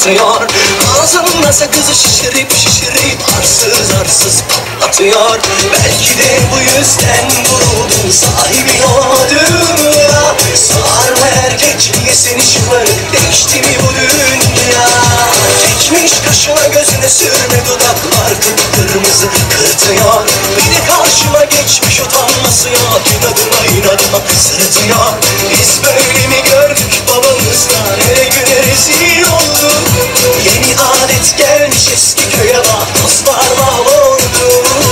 patlatıyor. Ağzında sakızı şişirip şişirip arsız arsız patlatıyor. Belki de bu yüzden vuruldun sahibin o dünya. Sağır mı erkek niye seni şımarık değişti mi bu dünya? Çekmiş kaşına gözüne sürme dudaklar kıpkırmızı kırtıyor. Bir de karşıma geçmiş utanması yok, inadına inadına sırıtıyor. Biz böyle mi gördük babamızdan, hele güne rezil olduk. Yeni adet gelmiş eski köye bak, dostlar mahvoldu.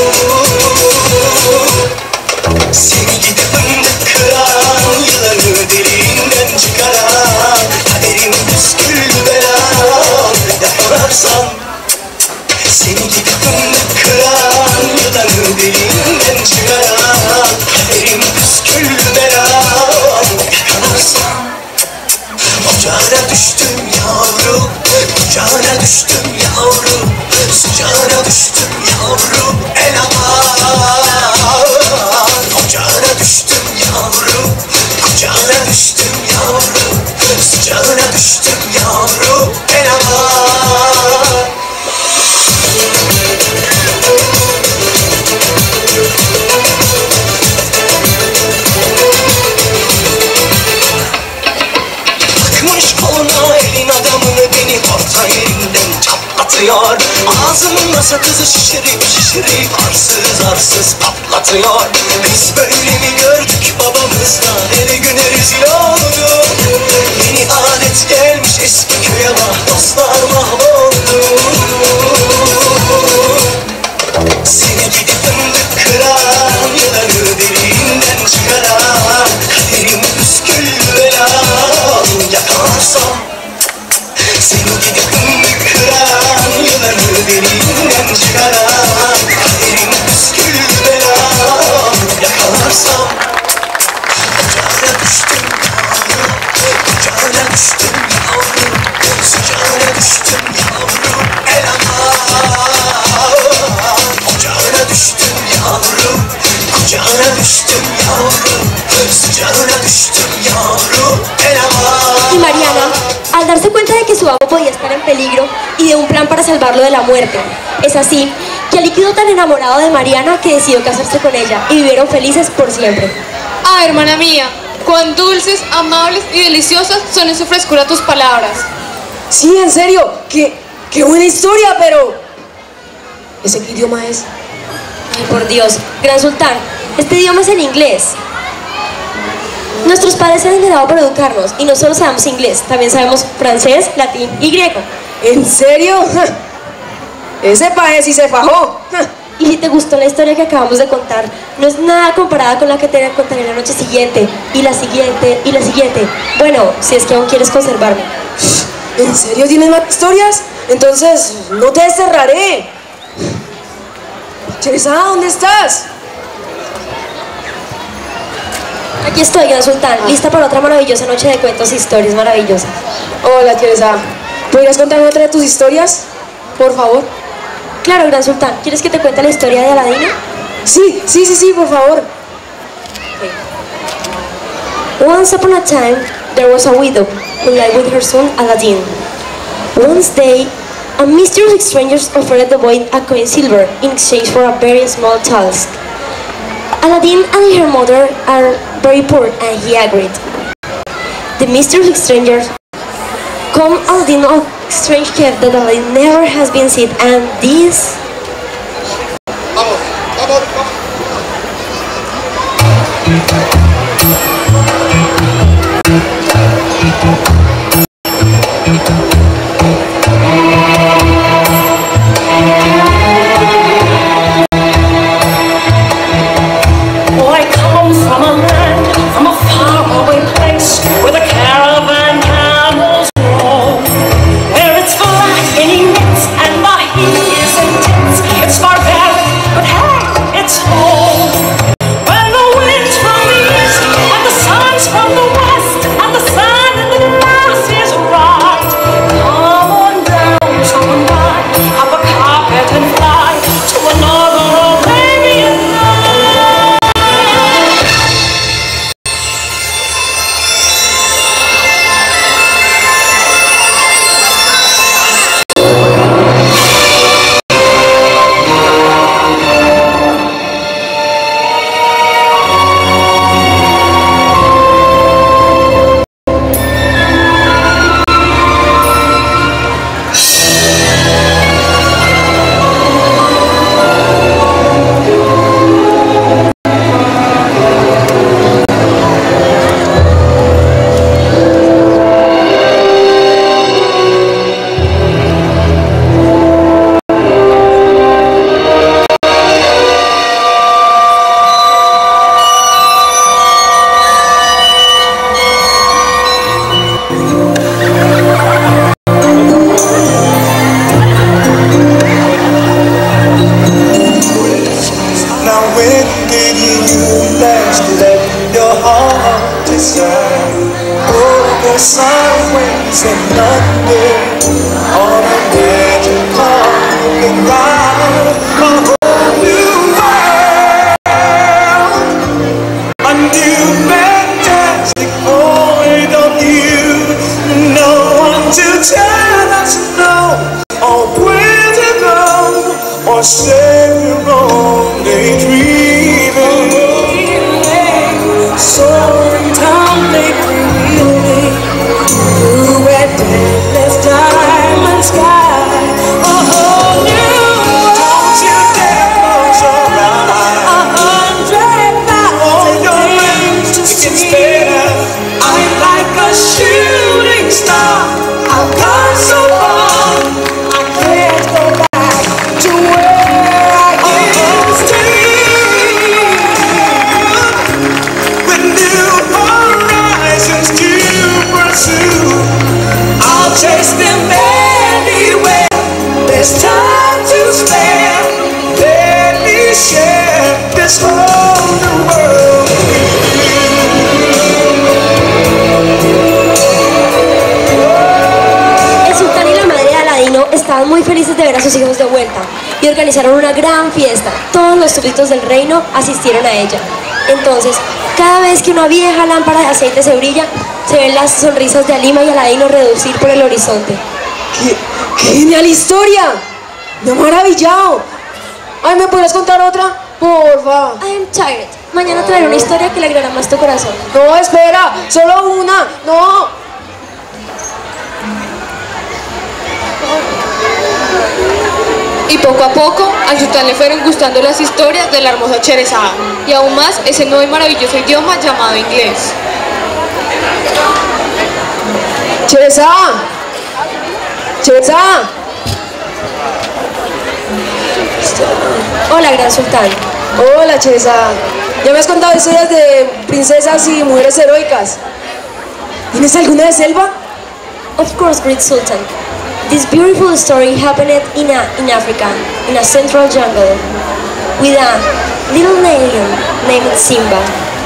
Seni gidip fındık kıran, yılanı deliğinden çıkaran, kaderim püsküllü belam yakalarsan. Seni gidip fındık kıran, yılanı deliğinden çıkaran, kaderim püsküllü belam yakalarsan. Ocağına düştüm yavrum, ocağına düştüm yavrum, sıcağına düştüm yavrum, el aman. Ocağına düştüm yavrum, kucağına düştüm yavrum, sıcağına düştüm yavrum, el aman. Takmış koluna elin adamını, beni orta yerinden çatlatıyor. Ağzımda sakızı şişirip şişirip arsız arsız patlatıyor. Biz böyle mi gördük babamızdan, hele güne rezil olduk. Yeni adet gelmiş eski köye bak, dostlar mahvoldu. Seni gidip fındık kıran, yılanı deliğinden çıkaran, kaderim püsküllü belam yakalarsam. Seni gidip fındık kıran, yılanı deliğinden çıkaran, kaderim püsküllü belam yakalarsam. Ocağına düştüm yavrum, ocağına düştüm yavrum, sıcağına düştüm yavrum, el aman. Ocağına düştüm yavrum, kucağına düştüm yavrum, sıcağına düştüm yavrum, el aman. Y Mariana, al darse cuenta de que su amo podía estar en peligro y de un plan para salvarlo de la muerte. Es así que Ali quedó tan enamorado de Mariana que decidió casarse con ella y vivieron felices por siempre. Ah, hermana mía, cuán dulces, amables y deliciosas son en su frescura tus palabras. Sí, en serio, qué buena historia, pero... ¿Ese qué idioma es? Ay, por Dios, Gran Sultán, este idioma es el inglés. Nuestros padres se han enterado para educarnos y no solo sabemos inglés, también sabemos francés, latín y griego. ¿En serio? Ese país sí se fajó. Y si te gustó la historia que acabamos de contar, no es nada comparada con la que te contaré la noche siguiente, y la siguiente, y la siguiente. Bueno, si es que aún quieres conservarme. ¿En serio tienes más historias? Entonces, no te desterraré. Cherezada, ¿dónde estás? Aquí estoy, Gran Sultán, lista para otra maravillosa noche de cuentos e historias maravillosas. Hola, Cherezada. ¿Podrías contarme otra de tus historias? Por favor. Claro, Gran Sultán, ¿quieres que te cuente la historia de Aladino? Sí, por favor. Okay. Once upon a time, there was a widow who lived with her son Aladdin. One day, a mysterious stranger offered the boy a coin silver in exchange for a very small task. Aladdin and her mother are very poor, and he agreed. The mysterious stranger come Aladdin of strange gift that Aladdin never has been seen, and this... It's far back, but hey, it's home. When the winds from the Say we're only dreaming. Soaring down Lake Revealing, blue red endless diamond sky. A whole new world. Don't you dare close your eyes. 100,000 things to see. I'm like a shooting star. I've gone so far, I can't go back to where I used to be. With new horizons to pursue, I'll chase them anywhere. There's time to spare. Let me share this whole new world with El sultán y la madre de Aladino estaban muy felices de ver a sus hijos de vuelta y organizaron una gran fiesta. Todos los súbditos del reino asistieron a ella. Entonces, cada vez que una vieja lámpara de aceite se brilla, se ven las sonrisas de Halima y Aladino reducir por el horizonte. ¡Qué genial historia! ¡Me ha maravillado! Ay, ¿me podrías contar otra? Porfa. I am tired. Mañana traeré una historia que alegrará más tu corazón. No, espera, solo una. No. Y poco a poco al sultán le fueron gustando las historias de la hermosa Sherezada y aún más ese nuevo y maravilloso idioma llamado inglés. Sherezada. Sherezada. Hola, gran sultán. Hola, Sherezada. Ya me has contado historias de princesas y mujeres heroicas. ¿Tienes alguna de selva? Of course, great sultan. This beautiful story happened in Africa, in a central jungle, with a little lion named Simba.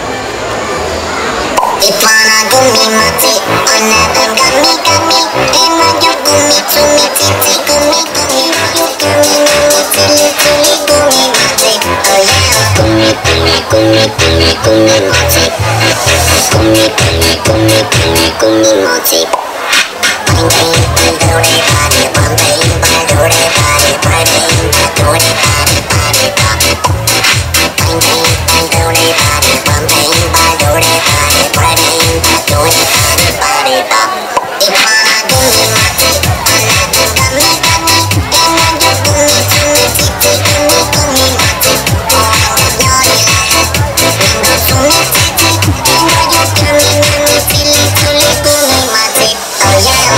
Ipana gumi mati, onadan gami gami, ema yo gumi tumi titi gumi gumi, you gumi nami tili tili gumi mati, oh yeah. Gumi gumi gumi gumi gumi mati, gumi gumi gumi gumi gumi mati. Bang bang bandore body, bang bang bandore body, bang bang bandore body body bop. Bang bang bandore body, bang bang bandore body, bang bang bandore body body bop. Ipana gumi mati, onadan gami gami, ema yo gumi tumi titi gumi gumi mati. Oangan nyori lehe, mingo tumi titi, ema yo gumi nami tili tuli gumi mati. Oh yeah.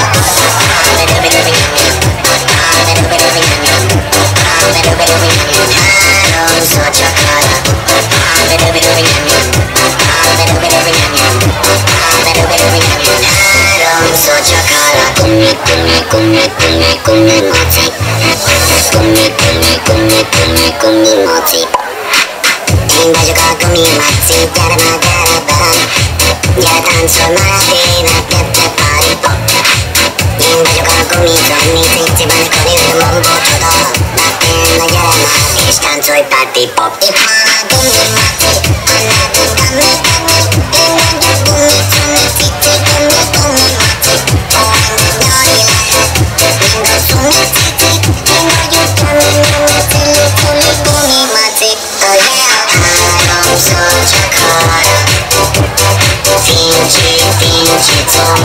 Ainda jogar comigo, mati, cara na cara, bam. Ya danzo maravina, pete pari pop. Ainda jogar comigo, mi senti bene con il mambo todo. Battendo gli armati, stanzo i party pop. Ipana gumi mati, onadan gami gami, ema yo gumi tumi titi gumi gumi mati. Oangan nyori lehe, mingo tumi titi, ema yo gumi nami tili tuli gumi mati. Oh yeah. Harom sochakara, finchi finchi tom,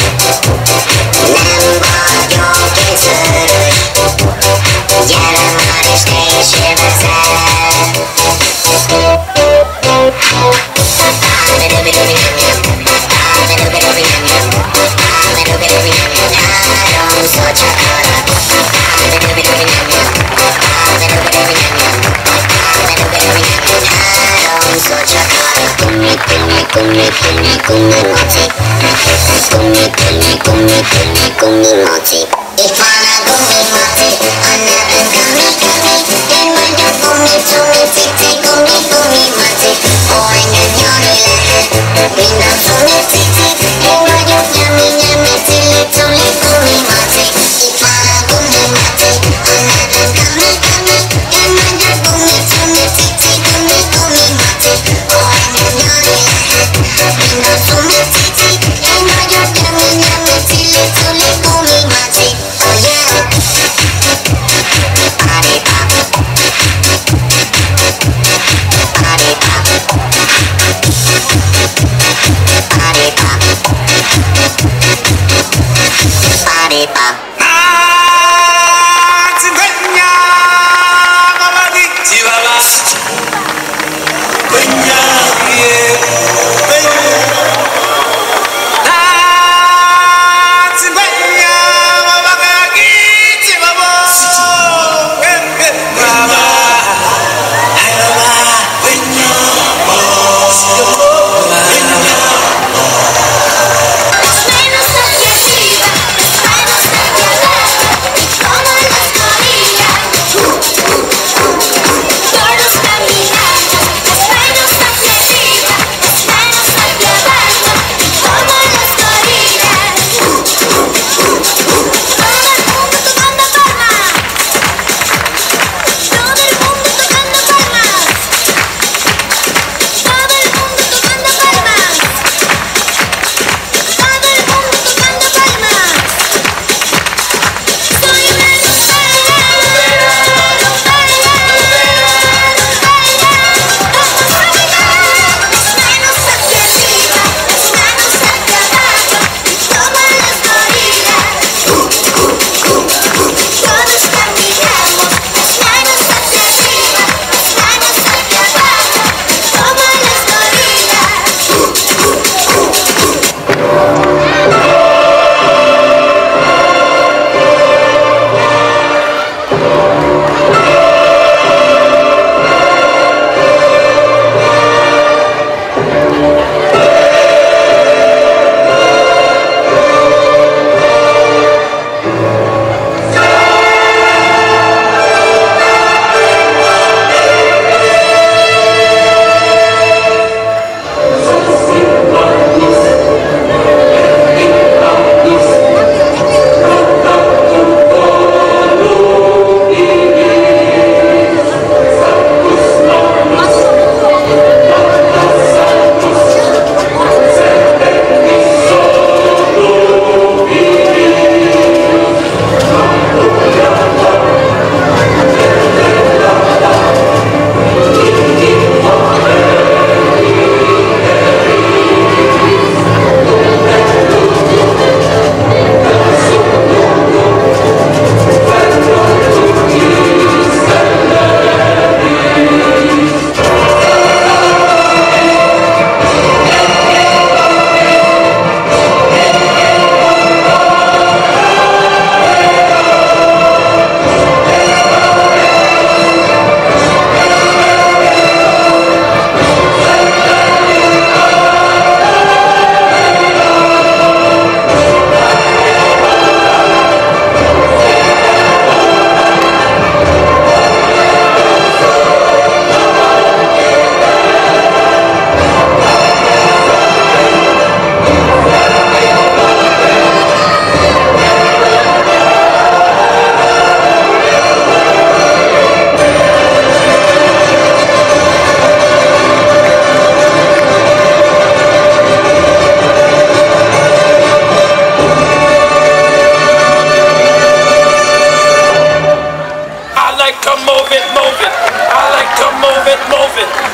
nemba yo kesurush, yaramarish te shivazer. Harom sochakara, gumi gumi gumi mati, gumi gumi gumi gumi gumi mati. Ipana gumi mati, onadan gami gami, ema yo gumi tumi titi gumi gumi mati. Oangan nyori lehe, mingo tumi titi, ema yo yami yami tili tuli gumi mati. Ipana gumi mati, onadan gami gami, ema yo gumi tumi titi gumi gumi mati. Oangan nyori lehe, mingo tumi titi, ema yo yami yami tili tuli gumi mati. Oh yeah.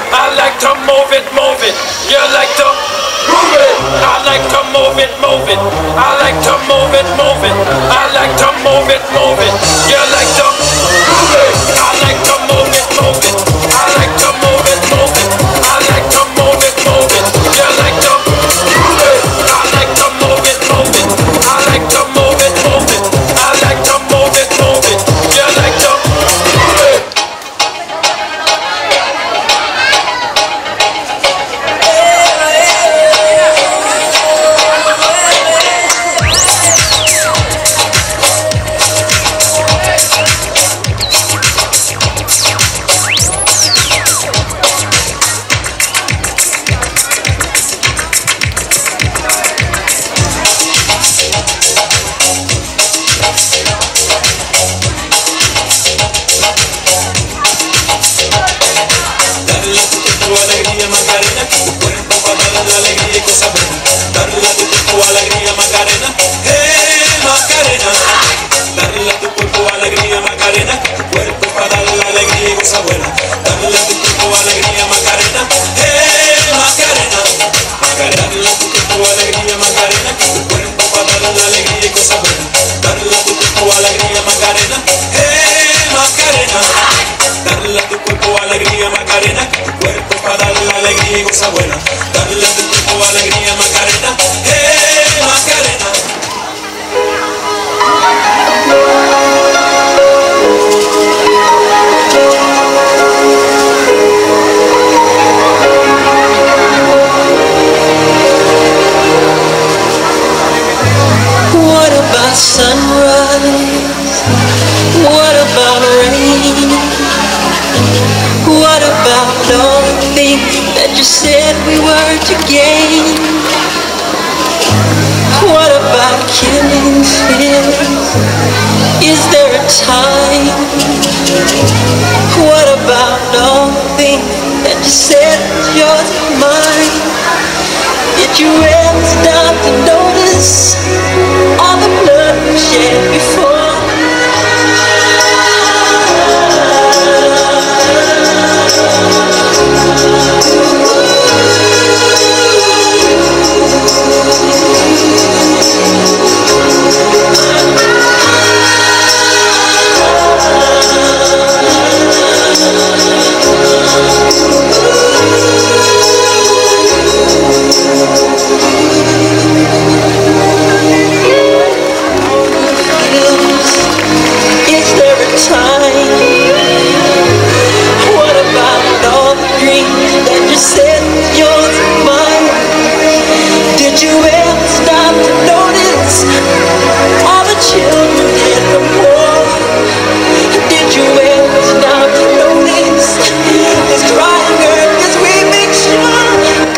I like to move it, move it. You like to move it. I like to move it, move it. I like to move it, move it. I like to move it, move it. You like to move it. I like to move it, move it. I like to move it, move it. I like to move it, move it. You like to move it. I like to move it, move it. I like to move it, move it. I like to move it, move it. You like to move it. What about sunrise? What about rain? What about all the things that you said we were to gain? What about killing fears? Is there a time? What about all the things that you said was yours and mine? Did you ever stop to notice all the blood we shed before? Is there a time? What about all the dreams that you said was yours and mine? Did you ever stop to notice all the children in the war? Did you ever stop to notice this crying earth as we make sure?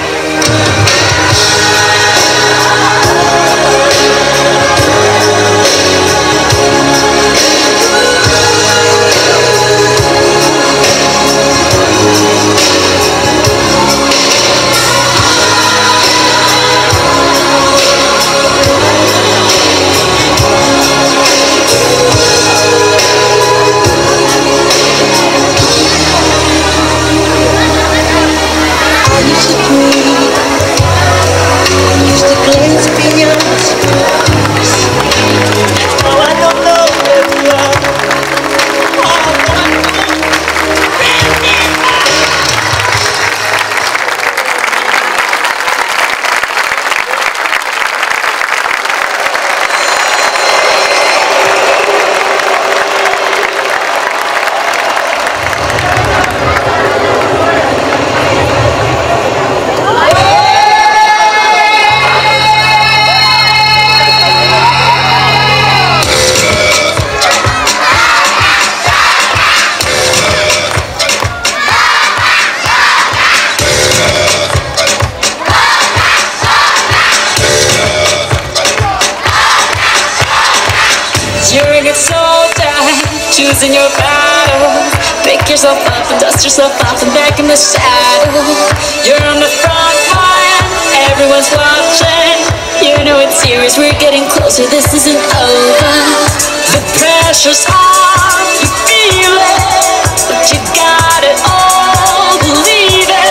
You're a good soldier, choosing your battle. Pick yourself up and dust yourself off and back in the saddle. You're on the front line, everyone's watching. You know it's serious, we're getting closer, this isn't over. The pressure's on, you feel it, but you got it all, believe it.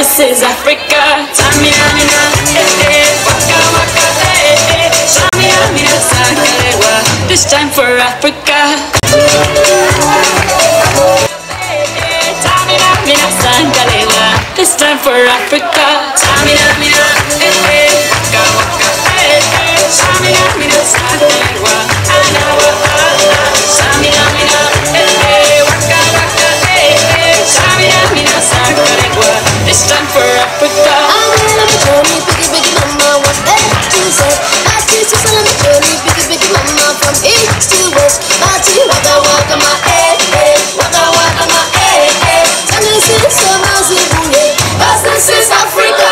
this is Africa. Tamina, mina, waka waka, Tamina, mina, sakalewa. This time for Africa. Tamina, mina, sakalewa. This time for Africa. Tamina, mina, waka waka, Tamina, mina, sakalewa. Anawa, Tamina, mina, waka waka, Tamina, mina, sakalewa. This time for Africa. I'm on a journey, biggie, biggie, mama, what's that you say? My sister's on a journey, biggie, biggie, mama, from east to west. My tea, waka, waka, my waka, waka, my this is so Mazibule, this is Africa.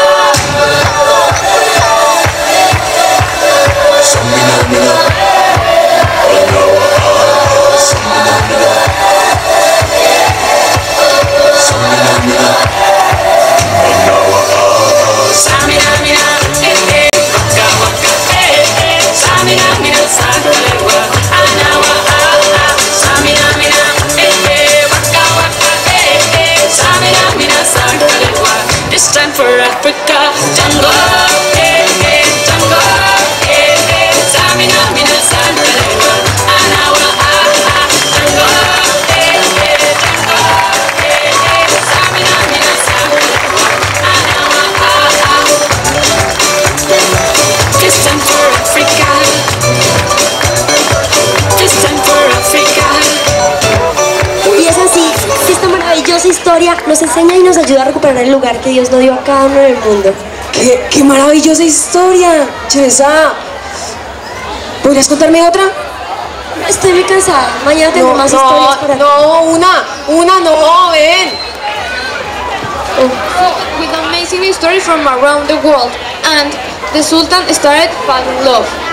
This time for Africa. Jungle, jungle, Tamina, mina, sakalewa. Anawa, jungle, Tamina, mina, sakalewa. Anawa, this time for Africa. This time for Africa. Y es así, que esta maravillosa historia nos enseña y nos ayuda a recuperar el lugar que Dios nos dio a cada uno en el mundo. ¡Qué maravillosa historia! Cheresa, ¿podrías contarme otra? Estoy muy cansada, mañana tengo más historias para ti. No, una no, ven. With amazing stories from around the world, and the Sultan started falling in love.